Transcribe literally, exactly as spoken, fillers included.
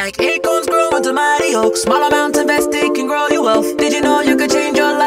Like acorns grow into mighty oaks. Small amount invest, it can grow your wealth. Did you know you could change your life?